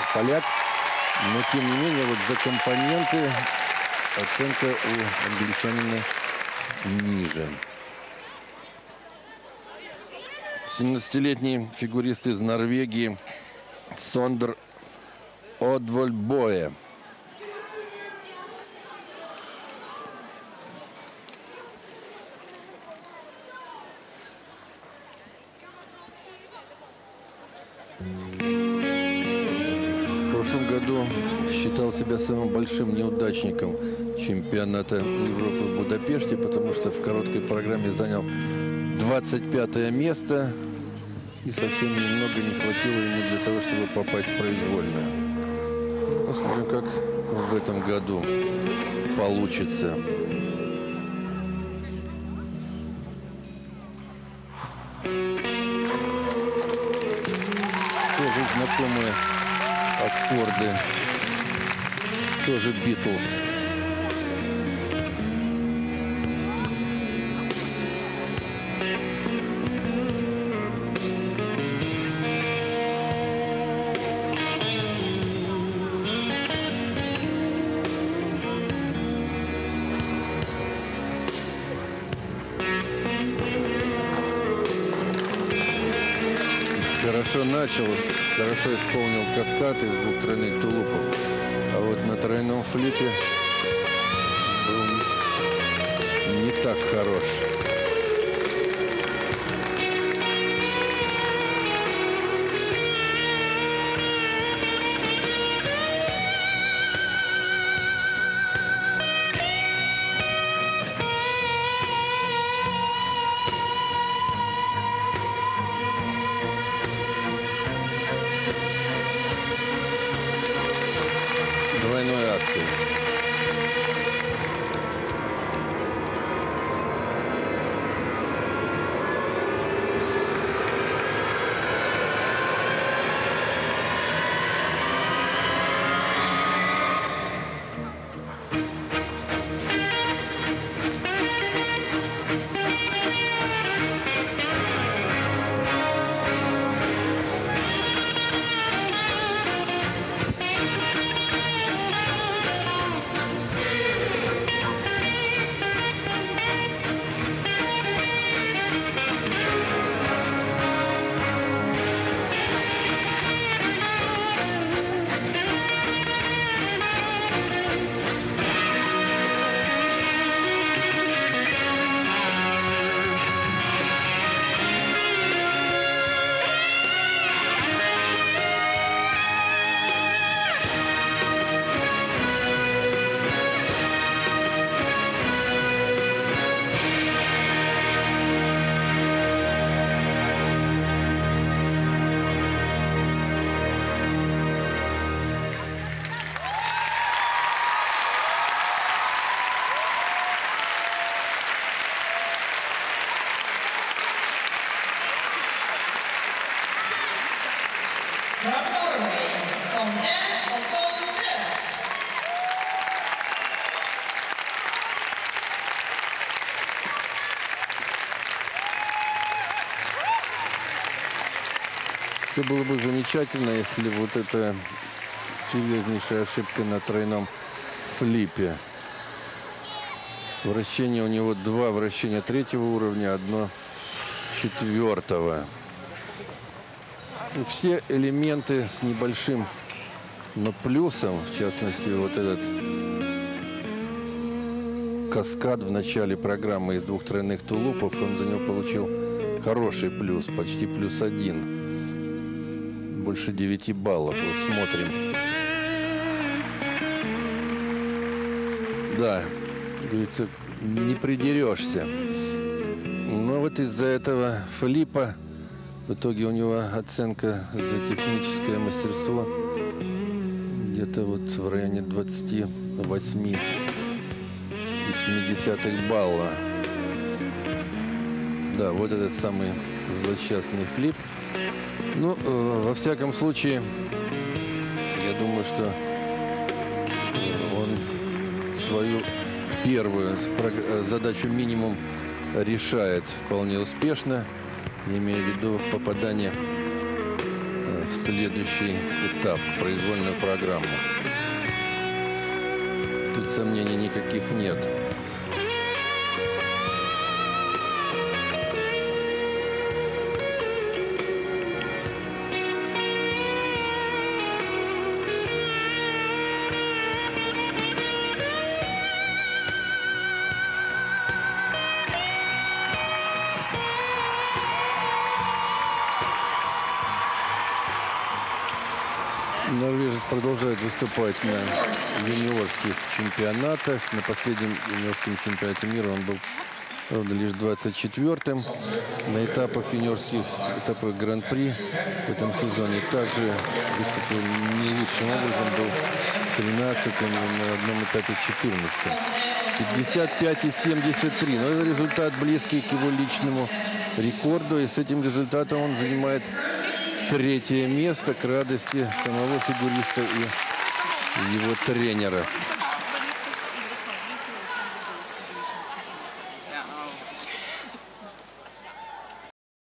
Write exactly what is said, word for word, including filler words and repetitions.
поляк. Но, тем не менее, вот за компоненты оценка у англичанина ниже. семнадцатилетний фигурист из Норвегии Сондер Одвольбое. В прошлом году считал себя самым большим неудачником чемпионата Европы в Будапеште, потому что в короткой программе занял двадцать пятое место. И совсем немного не хватило ему для того, чтобы попасть в произвольную. Посмотрим, как в этом году получится. Тоже знакомые аккорды. Тоже Битлз. Хорошо начал, хорошо исполнил каскад из двух тройных тулупов. А вот на тройном флипе был не так хорош. Двойной аксель. Все было бы замечательно, если вот эта серьезнейшая ошибка на тройном флипе. Вращение у него два вращения третьего уровня, одно четвертого. Все элементы с небольшим, но плюсом, в частности, вот этот каскад в начале программы из двух тройных тулупов, он за него получил хороший плюс, почти плюс один. Больше девяти баллов. Вот смотрим. Да, говорится, не придерешься. Но вот из-за этого флипа в итоге у него оценка за техническое мастерство где-то вот в районе двадцати восьми и семи десятых балла. Да, вот этот самый злосчастный флип. Ну, э, во всяком случае, я думаю, что он свою первую задачу минимум решает вполне успешно, имея в виду попадание в следующий этап, в произвольную программу. Тут сомнений никаких нет. Норвежец продолжает выступать на юниорских чемпионатах. На последнем юниорском чемпионате мира он был, правда, лишь двадцать четвёртым. На этапах юниорских, этапах гран-при в этом сезоне также выступил не лучшим образом, был тринадцатым и на одном этапе четырнадцатым. пятьдесят пять и семьдесят три. Но это результат близкий к его личному рекорду. И с этим результатом он занимает третье место, к радости самого фигуриста и его тренеров.